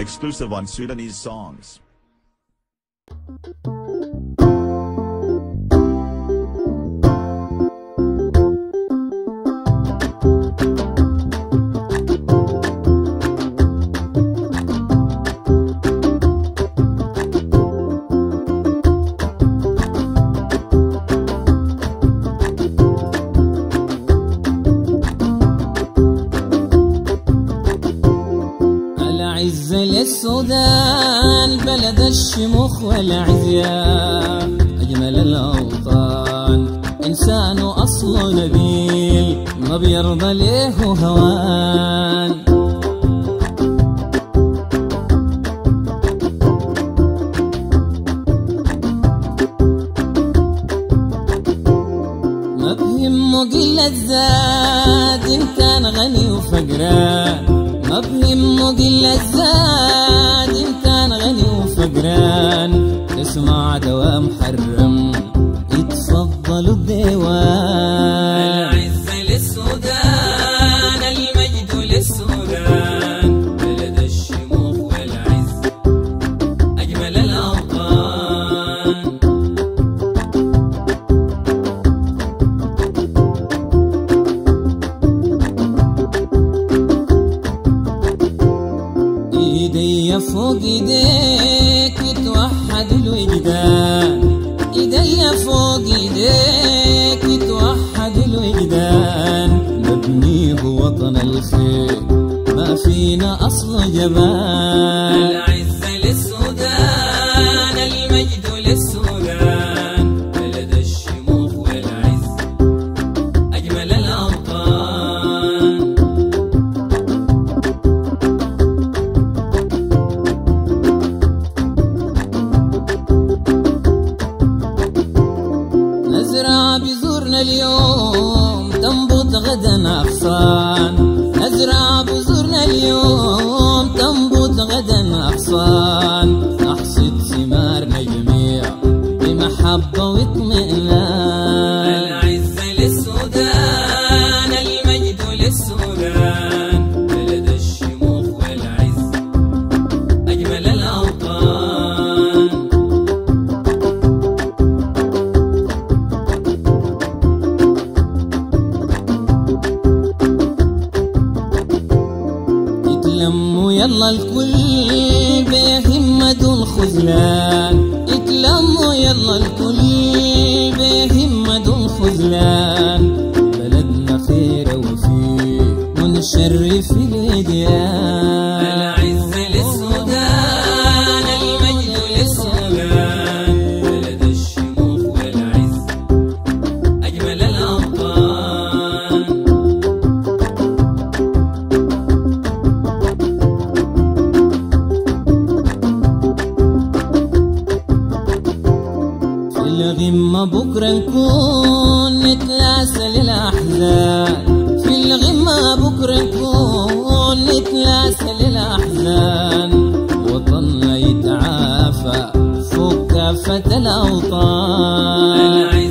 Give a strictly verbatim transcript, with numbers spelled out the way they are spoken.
Exclusive on Sudanese songs. العز للسودان بلد الشموخ والعزيان، أجمل الأوطان إنسان أصله نبيل ما بيرضى ليه هوان. ما بهمه قلة زاد إن كان غني وفقران، ما بهمه قلة زاد إن كان غني وفقران. تسمع دواء محرم يتفضلوا الديوان. العز للسودان المجد للسودان، بلد الشموخ والعز أجمل الأوطان. ايدي فوق ايديك يتوحد الوجدان، ايدي فوق ايديك يتوحد الوجدان. نبنيه وطن الخير ما فينا اصل جبان. العز للسودان المجد للسودان، بلد الشموخ والعز اجمل الاوطان. نزرع بزورنا اليوم تنبت غدا أغصان، نزرع بزورنا اليوم تنبت غدا أغصان. نحصد ثمارنا جميع بمحبة واطمئنان. العز للسودان المجد للسودان، بلد الشموخ والعز أجمل الأوطان. يتلموا يلا الكل بهمة دون خذلان، يتلموا يلا الكل بهمة دون خذلان. بلدنا خير وفيه منشرف الوديان. العز للسودان المجد للسودان، بلد الشموخ والعز أجمل الأوطان. في الغمة بكرة نكون نتلاسى للأحزان، في الغمة بكرة نكون نتلاسى للأحزان. وطننا يتعافى فوق كافة الأوطان.